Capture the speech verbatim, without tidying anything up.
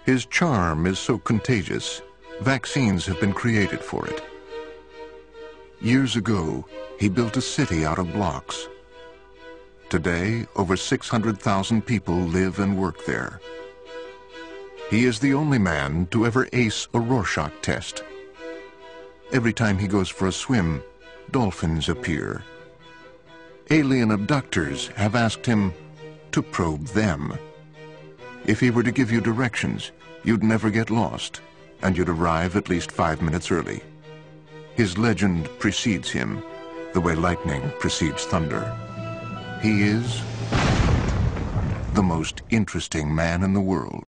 His charm is so contagious, vaccines have been created for it. Years ago, he built a city out of blocks. Today, over six hundred thousand people live and work there. He is the only man to ever ace a Rorschach test. Every time he goes for a swim, dolphins appear. Alien abductors have asked him to probe them. If he were to give you directions, you'd never get lost, and you'd arrive at least five minutes early. His legend precedes him, the way lightning precedes thunder. He is the most interesting man in the world.